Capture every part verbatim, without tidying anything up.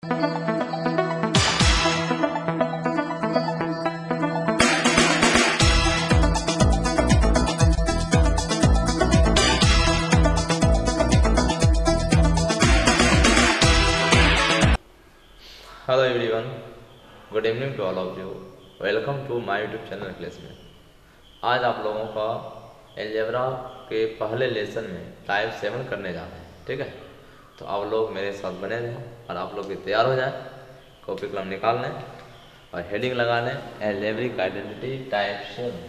Hello everyone, good evening to all of you. Welcome to my YouTube channel class में। आज आप लोगों का अलजेब्रा के पहले लेसन में टाइप सेवन करने जा रहे हैं, ठीक है। तो आप लोग मेरे साथ बने रहें और आप लोग भी तैयार हो जाएं। कॉपी कलम निकाल लें और हेडिंग लगा लें, अलजेब्रिक आइडेंटिटी टाइप सेवन।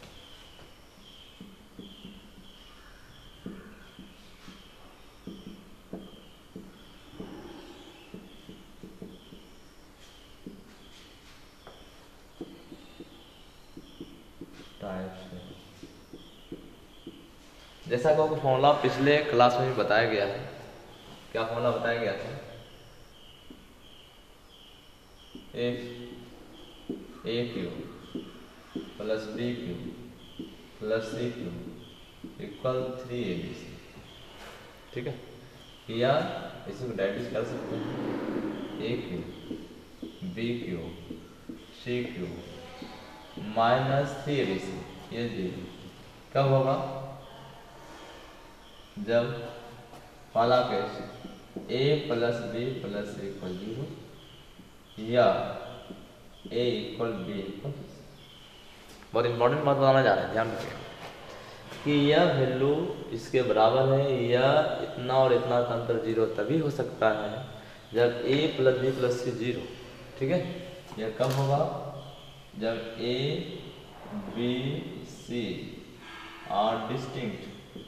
जैसा कि आपको फॉर्मूला पिछले क्लास में भी बताया गया है। क्या फॉर्मूला बताया गया था? If a cube plus B cube plus C cube equal three A B c, ठीक है। या इसको डायरेक्ट कर सकते हैं, ए cube B cube C cube minus three A B c. ये जीरो कब होगा? जब पहला case a plus B plus c equal zero या ए इक्वल बी इक्वल। बहुत इंपॉर्टेंट बात बताना जा रहे हैं, ध्यान रखिए कि यह वैल्यू इसके बराबर है या इतना और इतना का अंतर जीरो तभी हो सकता है जब ए प्लस बी प्लस सी जीरो, ठीक है। यह कब होगा? जब a B c are distinct,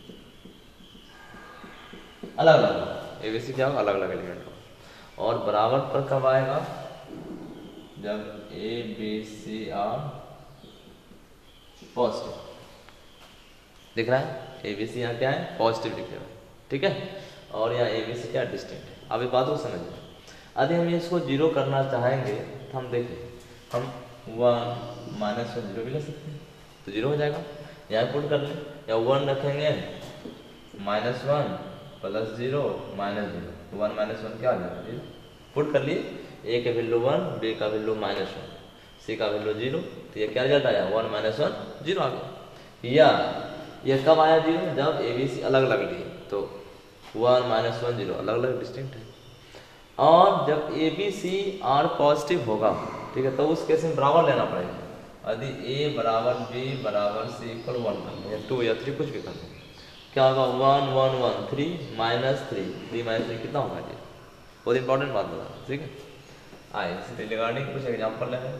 अलग अलग। ए बी सी क्या होगा? अलग अलग एलिमेंट होगा। और बराबर पर कब आएगा? जब a B c are positive. दिख रहा है? ए बी सी यहाँ क्या है? पॉजिटिव लिखे हुए, ठीक है। और यहाँ ए बी सी क्या? डिस्टिंक्ट है। अब इस बात को समझिए। यदि हम इसको जीरो करना चाहेंगे तो हम देखिए, हम वन माइनस वन जीरो भी ले सकते हैं, तो जीरो हो जाएगा। यहाँ पुट कर लें, या वन रखेंगे minus one plus zero minus zero, one minus one क्या आ जाएगा? जीरो। पुट कर लिए, ए का वैल्यू वन, बी का वैल्यू माइनस वन, सी का वैल्यू जीरो, तो ये क्या रिजल्ट आया? वन माइनस वन जीरो आ गया। या ये कब आया जीरो? जब ए बी सी अलग अलग लिए, तो वन माइनस वन जीरो अलग अलग डिस्टिंक्ट है। और जब a B c are positive होगा, ठीक है, तो उस केस में बराबर लेना पड़ेगा। यदि ए बराबर बी बराबर सी इक्वल वन कर लें, या टू या थ्री कुछ भी कर लें, क्या होगा? One one one three minus three, three minus three कितना होगा? जी, बहुत इंपॉर्टेंट बात बता, ठीक है। आइए इससे रिगार्डिंग कुछ एग्जाम्पल लें।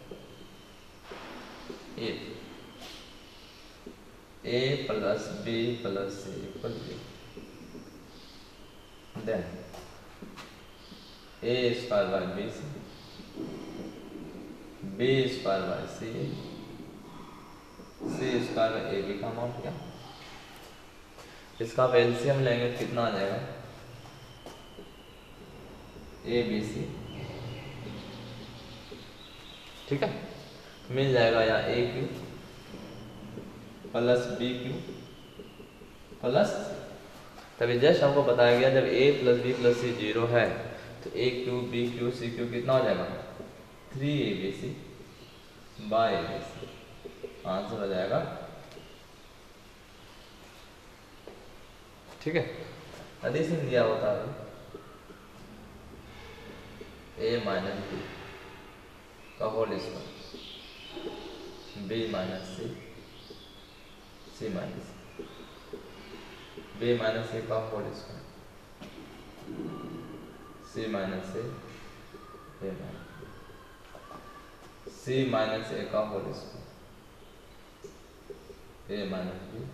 A a plus B plus c equal zero, then a square by b c, b square by c, c square by a b का अमाउंट क्या? इसका आप एलसीएम लेंगे कितना आ जाएगा? ए बी सी, ठीक है। मिल जाएगा यहाँ a cube plus B cube plus, तभी जस्ट हमको बताया गया जब ए प्लस बी प्लस सी जीरो है तो a cube B cube C cube कितना हो जाएगा? Three A B c by a B c. Answer हो जाएगा, ठीक है। एडिशन दिया होता है ए माइनस बी का whole square, b minus c, c minus B minus सी का होल स्क्वायर, सी माइनस ए, ए माइनस सी माइनस ए का whole square, a minus b.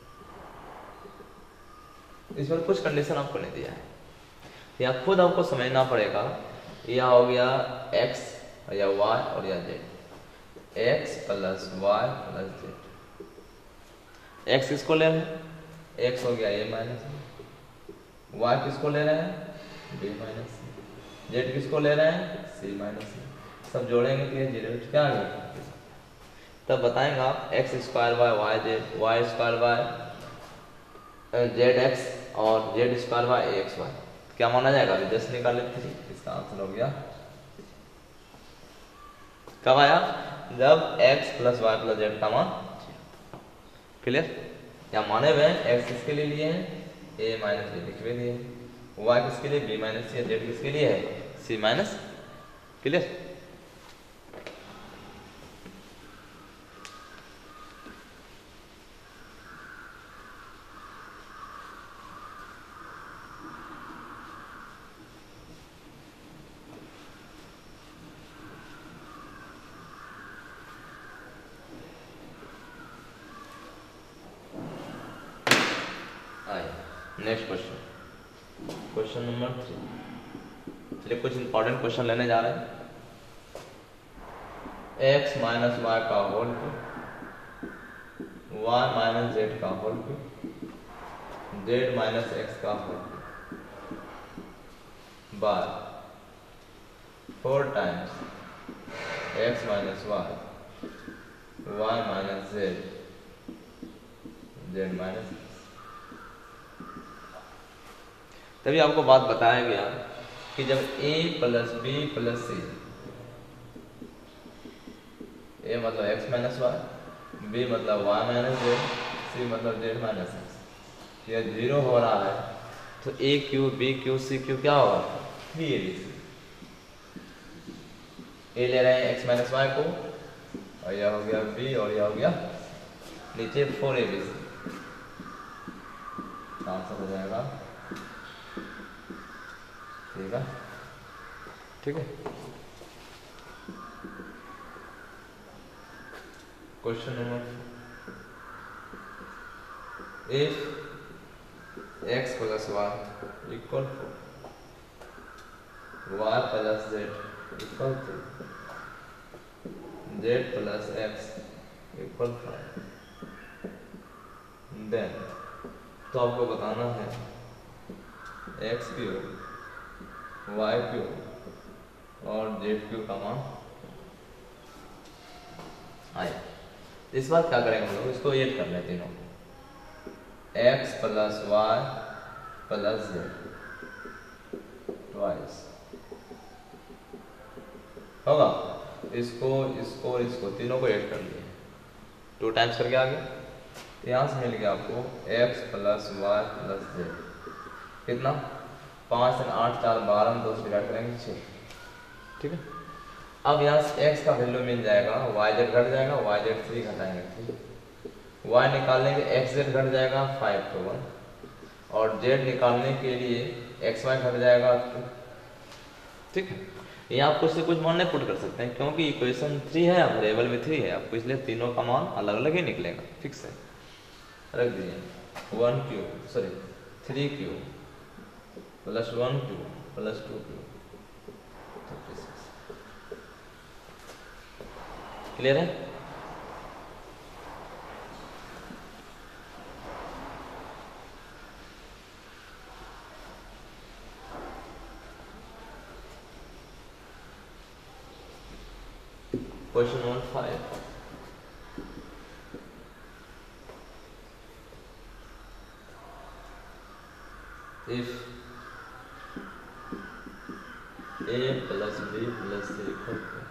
इसमें कुछ कंडीशन आपको नहीं दिया है, या खुद आपको समझना पड़ेगा। यह हो गया x या y और या z, x plus y plus z. x किसको ले रहे हैं? x हो गया a माइनस, y किसको ले रहे हैं? b माइनस, z किसको ले रहे हैं? c minus. सब जोड़ेंगे तो ये जीरो क्या आ गया? तब बताएंगे आप x square by y z, y square by z x और z square by a x y क्या माना जाएगा? अभी जस्ट निकाले थ्री, इसका आंसर हो गया। कब आया? जब x plus y plus z का मान क्लियर। या माने हुए x किसके लिए लिए हैं? a माइनस बी लिख भी दिए, y किसके लिए? b माइनस सी, जेड किसके लिए है? c minus. Clear. Next question, question number three. चलिए कुछ इंपॉर्टेंट क्वेश्चन लेने जा रहे हैं। x माइनस वाई का whole cube, y minus z का whole cube, z minus x का whole cube by four times x minus y, y minus z, z minus. तभी आपको बात बताया गया कि जब a plus B plus c, a मतलब x माइनस वाई, b मतलब y माइनस जेड, c मतलब z माइनस एक्स, यह जीरो हो रहा है तो a cube B cube C cube क्या होगा? Three A B c. a ले रहे हैं x माइनस वाई को, और यह हो गया b, और यह हो गया नीचे four a B c. Answer हो जाएगा, ठीक है ठीक है। Question number, if x plus y equal to y plus z equal to z plus x equal five, then तो आपको बताना है एक्स क्यूब वाई क्यूब और जेड क्यूब का मान आए। इस बार क्या करेंगे हम लोग? इसको ऐड कर लेते हैं तीनों, x plus y plus z twice होगा। इसको इसको इसको तीनों को ऐड कर लिए, टू टाइम्स करके आ गया। यहाँ से मिल गया आपको x plus y plus z, कितना? पाँच से आठ, चार बारह में दो से डिवाइड करेंगे छः, ठीक है। अब यहाँ से x का वैल्यू मिल जाएगा, वाई जेड घट जाएगा, वाई जेड थ्री घटाएंगे, ठीक। y निकालने के एक्स जेड घट जाएगा फाइव तो वन, और z निकालने के लिए एक्स वाई घट जाएगा टू, ठीक है। ये आपको इससे कुछ मान नहीं पुट कर सकते हैं क्योंकि इक्वेशन थ्री है, वेरिएबल में थ्री है आपको, इसलिए तीनों का मान अलग अलग ही निकलेगा, फिक्स है। रख दीजिए one cube sorry three cube plus one cube plus two cube, clear है? Question number five, if a plus b plus c equal to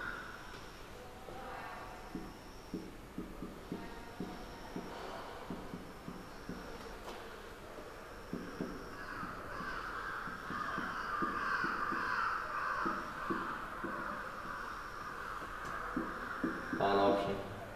पहला ऑप्शन,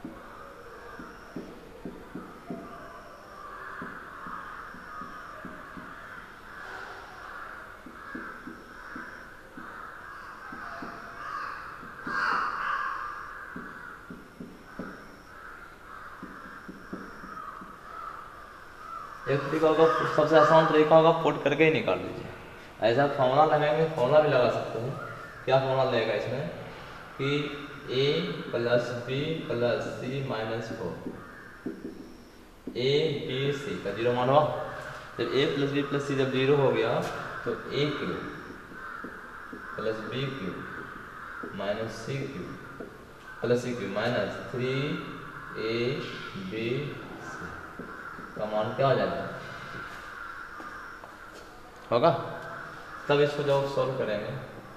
एक तरीका होगा, सबसे आसान तरीका होगा पुट करके ही निकाल लीजिए। ऐसा फॉर्मूला लगाएंगे, फॉर्मूला भी लगा सकते हैं। क्या फॉर्मूला लगेगा इसमें कि a plus B plus C minus four, a B C का जीरो मानवा। जब a प्लस बी प्लस सी जब जीरो हो गया तो a cube plus B cube minus c cube plus C cube minus three A b का मान क्या हो जाएगा? होगा तब इसको जब सॉल्व करेंगे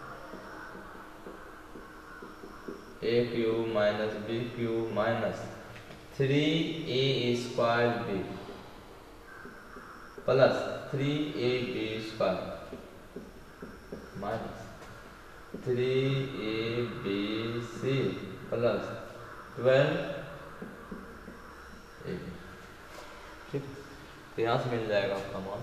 A cube minus B cube minus three A square B plus three A B square minus three A B C plus twelve A B. ठीक, तो यहाँ से मिल जाएगा आपका मान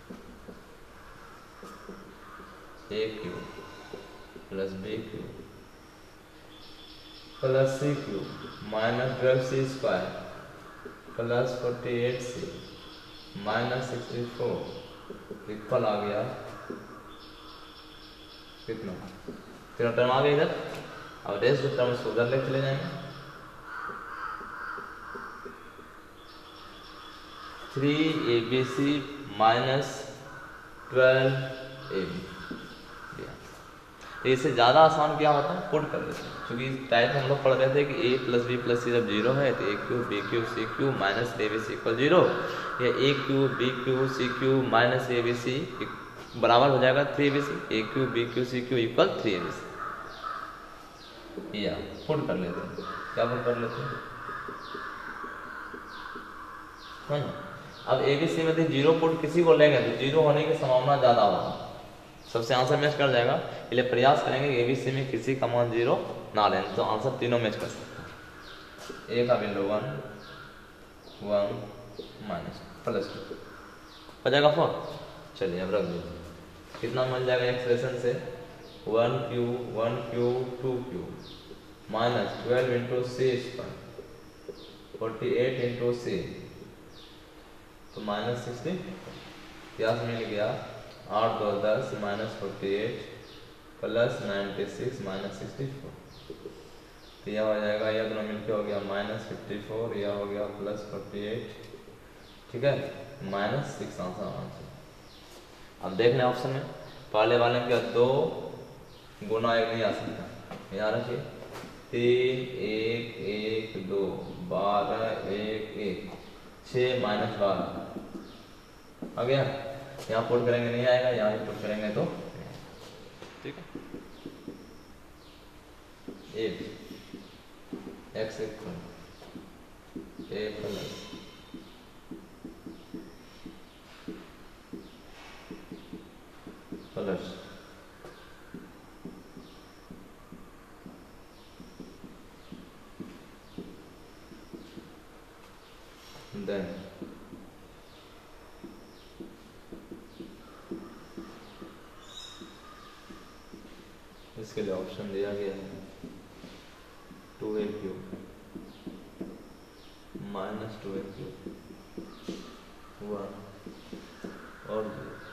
A cube plus B cube plus C cube minus twelve C square plus forty eight C minus sixty four equal आ गया कितना, तीनों टर्म आ गए इधर। अब रेस्ट टर्म इसको उधर ले चले जाएंगे, three A B C minus twelve A B. इससे ज़्यादा आसान क्या होता है, पुट कर देते हैं, क्योंकि टाइप हम लोग पढ़ रहे थे कि ए प्लस बी प्लस सी जब जीरो है तो A cube B cube C cube minus A B C equal zero, या A cube B cube C cube minus A B C बराबर हो जाएगा three A B C, A cube B cube C cube equal three A B C. या put कर लेते हैं, क्या put कर लेते हैं, अब ए बी सी में जीरो पुट किसी को लेंगे तो जीरो होने की संभावना ज़्यादा होगा, सबसे आंसर मैच कर जाएगा। इसलिए प्रयास करेंगे ए बी सी में किसी का मान जीरो ना लें, तो आंसर तीनों मैच कर सकते हैं। ए का value one one minus plus two हो जाएगा फोर। चलिए अब रख दीजिए, कितना मिल जाएगा एक्सप्रेशन से, one cube one cube two cube minus twelve into C square forty eight into C तो माइनस सिक्सटी, क्या मिल गया आठ दो दस minus forty eight plus ninety six minus sixty four, तो यह हो जाएगा, यह दोनों मिलकर हो गया माइनस फिफ्टी फोर, यह हो गया प्लस फोर्टी एट, ठीक है, माइनस सिक्स आंसर आंसर। अब देख लें ऑप्शन में पहले वाले में क्या दो गुना एक नहीं आ सकता, यहाँ रखिए तीन एक एक दो बारह एक एक छः माइनस बारह आ गया, यहाँ पुट करेंगे नहीं आएगा, यहाँ भी पुट करेंगे तो ठीक है। A X equal A plus plus then इसके लिए ऑप्शन दिया गया है two A cube minus two A cube one और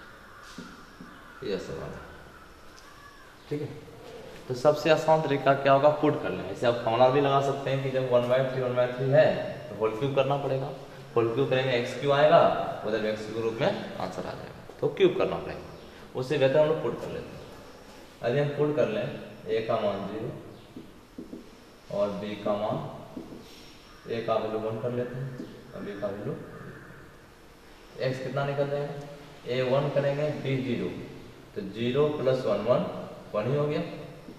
यह सवाल है, ठीक है। तो सबसे आसान तरीका क्या होगा, पुट कर लें। इसे आप फॉर्मूला भी लगा सकते हैं कि जब one by three one by three है तो होल क्यूब करना पड़ेगा, होल क्यूब करेंगे एक्स क्यू आएगा, उधर एक्स क्यू रूप में आंसर आ जाएगा, तो क्यूब करना पड़ेगा, उससे बेहतर हम लोग पुट कर लेते हैं। यदि हम पुट कर लें ए का मान जीरो और बी का मान, ए का वैल्यू वन कर लेते हैं और बी का वैल्यू एक्स कितना निकल जाएगा, ए वन करेंगे बी जीरो, तो zero plus one one one ही हो गया।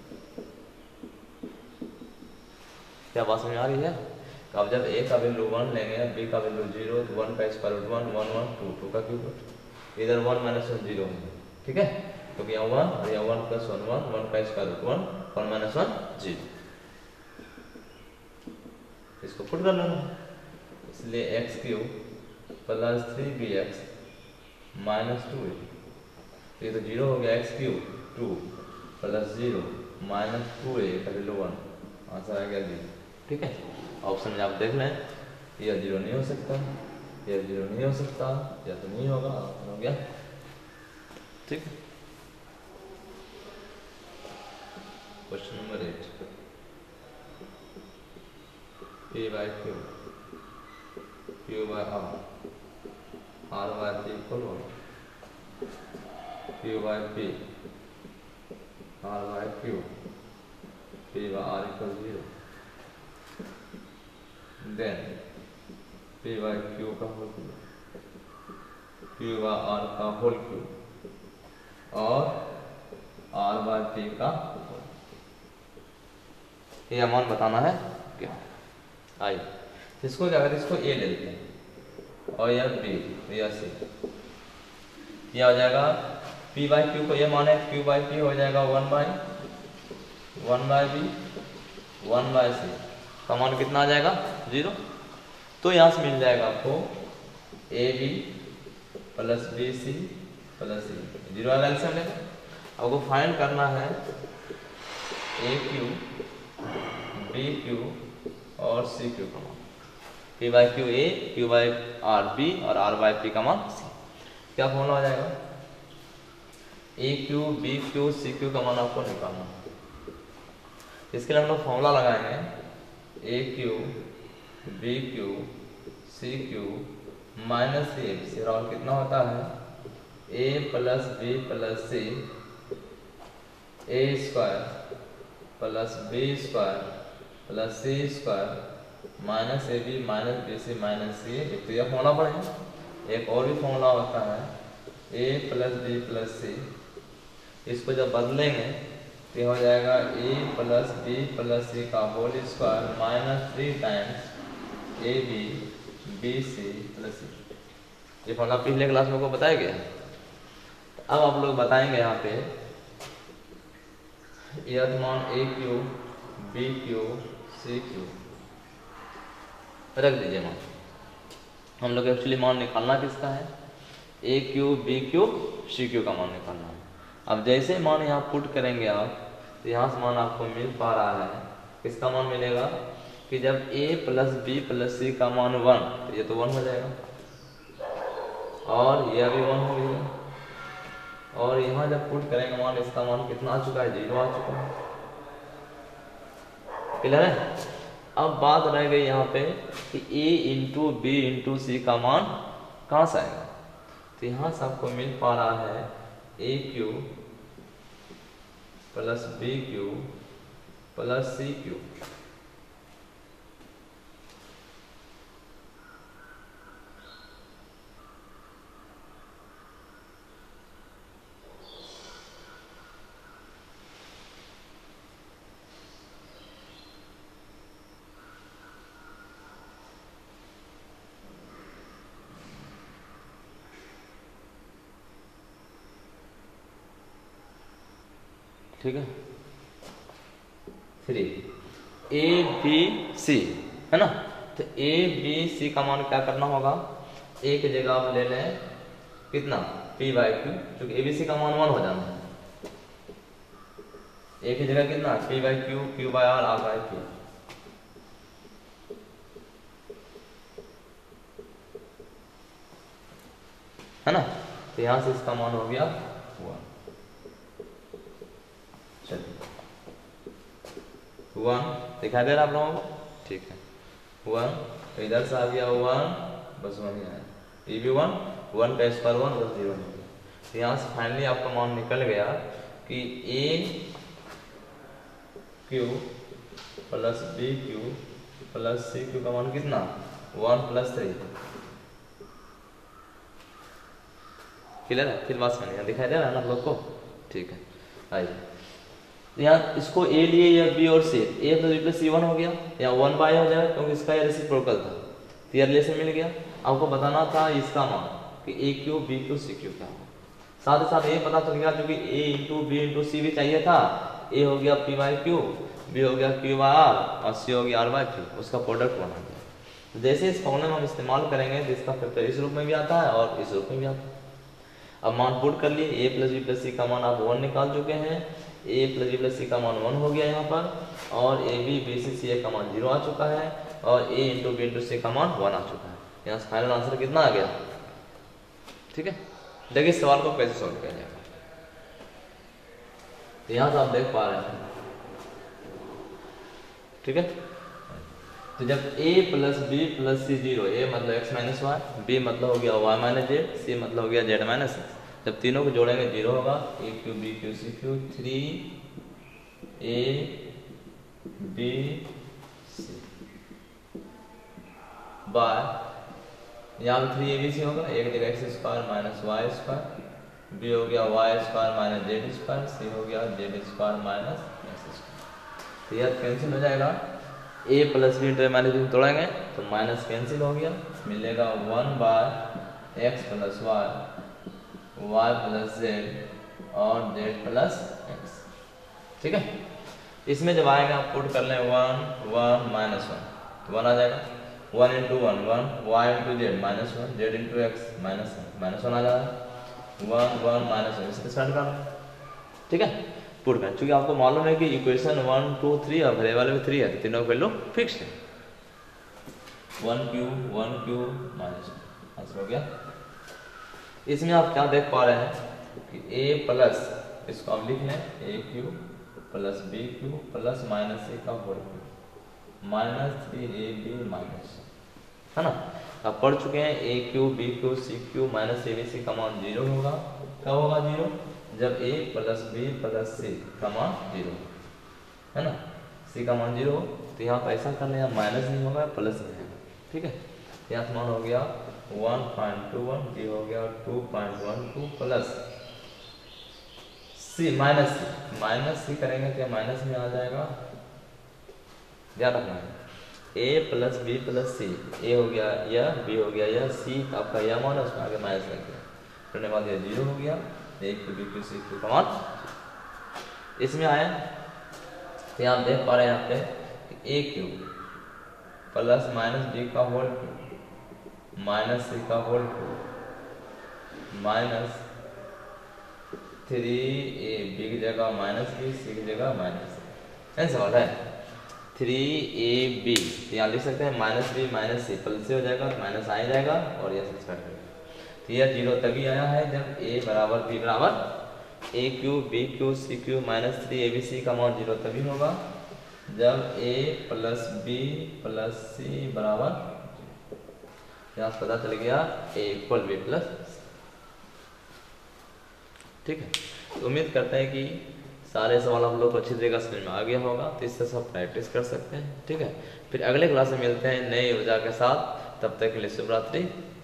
क्या बात समझ आ रही है? अब जब ए का वैल्यू वन लेंगे बी का वैल्यू जीरो तो वन का square root one one one two two का क्यूब, इधर वन माइनस वन जीरो है, ठीक है, क्योंकि यहाँ वन और यहाँ one plus one one one का square root one one minus one zero, इसको पुट कर लेना, इसलिए X cube plus three B X minus two A, ये तो जीरो हो गया, X cube two plus zero minus two A का वैल्यू वन, आंसर आ गया जीरो, ठीक है। ऑप्शन में आप देख लें, यह जीरो नहीं हो सकता, यह जीरो नहीं हो सकता, या तो नहीं होगा, हो गया, ठीक है। Question number eight, P by Q Q by R R by P equal one, Q by P R by Q P by R equal zero, then P by Q का whole cube Q by R का whole cube और R by P का ये amount बताना है क्या। आइए इसको क्या करते हैं, इसको ए ले लेते हैं और यह बी या सी, यह हो जाएगा पी बाई क्यू को ये माने क्यू बाई पी हो जाएगा one by one by B one by C का मान कितना आ जाएगा जीरो। तो यहाँ से मिल जाएगा आपको A B plus B C plus C, zero वाला एल्सियम लेंगे। आपको फाइंड करना है ए क्यू बी क्यू और सी क्यू का मान, P by Q A Q by R B और आर बाई पी का मान सी। क्या फॉर्मूला हो जाएगा, A cube B cube C cube का मान आपको निकालना। इसके लिए हम लोग फॉर्मूला लगाएंगे A cube B cube C cube minus C F C, और कितना होता है A plus B plus C A square plus B square plus C square minus A B minus B C minus C A. तो यह formula पड़ेगा। एक और भी फॉर्मूला होता है A plus B plus C, इसको जब बदलेंगे तो हो जाएगा A plus B plus C का whole square minus three times A B B C plus C. ये फॉर्मूला पिछले क्लास में को बताया गया है। अब आप लोग बताएंगे यहाँ पे यह मान A cube B cube C cube रख दीजिए मान। हम लोग एक्चुअली मान निकालना किसका है, A cube B cube C cube का मान निकालना है। अब जैसे मान यहाँ पुट करेंगे आप तो यहाँ से मान आपको मिल पा रहा है, किसका मान मिलेगा कि जब a plus B plus C का मान वन, तो ये तो वन हो जाएगा और यह भी वन हो गया। और यहाँ जब पुट करेंगे मान, इसका मान कितना आ चुका है, जीरो आ चुका है। क्लियर है। अब बात रह गई यहाँ पे कि a into B into C का मान कहाँ से आएगा। तो यहाँ से आपको मिल पा रहा है A cube plus B cube plus C cube. ठीक है, थ्री ए बी सी है ना। तो ए बी सी का मान क्या करना होगा, ए की जगह आप ले लें कितना पी बाई क्यू, क्योंकि ए बी सी का मान वन हो जाना है। ए की जगह कितना P by Q Q by R R by Q. है ना। तो यहां से इसका मान हो गया वन। वन दिखाई दे रहा आप लोगों को, ठीक है वन। तो इधर से आ गया वन, बस वन ही आया, ये भी वन, वन का स्क्वायर वन बस जीरो हो गया। तो यहाँ से फाइनली आपका मान निकल गया कि A cube plus B cube plus C cube का मान कितना वन प्लस थ्री। क्लियर है। फिर बात समझिए, दिखाई दे रहा है ना आप लोग को, ठीक है। आइए यहाँ इसको ए लिए या बी और C, A plus B plus C one हो गया, यहाँ वन बाय हो जाएगा क्योंकि इसका ये रेसिप्रोकल था। तो ये रिलेशन मिल गया। आपको बताना था इसका मान कि A cube B cube C cube क्या हो। साथ ही साथ ये पता चल गया क्योंकि A into B into C भी चाहिए था। ए हो गया पी बाई क्यू, बी हो गया क्यू बाई आर और सी हो गया आर बाई क्यू, उसका प्रोडक्ट बना गया। तो जैसे इस फॉर्मूले में हम इस्तेमाल करेंगे तो इसका फैक्टर इस रूप में भी आता है और इस रूप में भी आता है। अब मान पुट कर लिए, A plus B plus C का मान आप वन निकाल चुके हैं, A plus B plus C का मान वन हो गया यहाँ पर, और ए बी बी सी सी ए का मान जीरो आ चुका है और A into B into C का मान वन आ चुका है। यहाँ से फाइनल आंसर कितना आ गया, ठीक है। देखिए इस सवाल को कैसे सॉल्व किया जाएगा। यहाँ से आप देख पा रहे हैं, ठीक है। तो जब a plus B plus C zero, A मतलब x माइनस वाई, बी मतलब हो गया y माइनस जेड, सी मतलब हो गया z माइनस एक्स, जब तीनों को जोड़ेंगे जीरो होगा। A cube B cube C cube, three A B C by, यहाँ पे थ्री ए बी सी होगा, एक जगह X square minus Y square B हो गया Y square minus Z square, C हो गया Z square minus X square. तो यह कैंसिल हो जाएगा, A plus B into minus B तोड़ेंगे तो माइनस कैंसिल हो गया, मिलेगा one by X plus Y, Y plus Z और जेड प्लस एक्स। ठीक है, इसमें जब आएगा पुट कर लें वन वन माइनस वन तो वन आ जाएगा, one into one one, Y into Z minus one, Z into X minus one, minus one आ जाएगा, वन वन माइनस वन, इसके स्टार्ट करना। ठीक है, पुट कर, चूंकि आपको मालूम है कि इक्वेशन वन टू थ्री और वेरिएबल में थ्री है तो तीनों वैल्यू फिक्स है, one cube one cube minus one, answer हो गया। इसमें आप क्या देख पा रहे हैं कि ए प्लस, इसको आप लिख लें A cube plus B cube plus minus ए का होल क्यू माइनस थ्री ए बी माइनस, है ना। आप पढ़ चुके हैं ए cube B cube C cube minus A B C का मान जीरो होगा। कब होगा जीरो? जब ए प्लस बी प्लस सी का मान जीरो, है ना, सी का मान जीरो। तो यहाँ पर ऐसा करना है, माइनस नहीं होगा प्लस नहीं होगा। ठीक है, यहाँ मान हो गया one point two one, D हो गया two point one two plus सी माइनस सी, माइनस सी करेंगे तो माइनस में आ जाएगा, ध्यान रखना है। A plus B plus C, A हो गया यह, बी हो गया यह, सी आपका यह मान, उसमें आगे माइनस लग गया, करने के बाद यह जीरो हो गया, A cube B cube C cube का मान इसमें आया। तो यहाँ देख पा रहे हैं यहाँ पे A cube plus minus B का होल क्यू माइनस सी का होल क्यू माइनस थ्री ए बी की जगह माइनस बी, सी की जगह माइनस, ऐसा सवाल है। थ्री ए बी यहाँ लिख सकते हैं minus B minus C, plus से हो जाएगा माइनस आ ही जाएगा और यह सब्सट्रैक्ट करेगा। तो यह जीरो तभी आया है जब ए बराबर बी बराबर A cube B cube C cube minus three A B C का मान जीरो तभी होगा जब ए प्लस बी प्लस सी बराबर, यहाँ पता चल गया ए इक्वल बी प्लस। ठीक है, तो उम्मीद करते हैं कि सारे सवाल आप लोग को अच्छी तरीके से समझ में आ गया होगा, तो इससे सब प्रैक्टिस कर सकते हैं। ठीक है, फिर अगले क्लास में मिलते हैं नई ऊर्जा के साथ, तब तक के लिए शुभ रात्रि।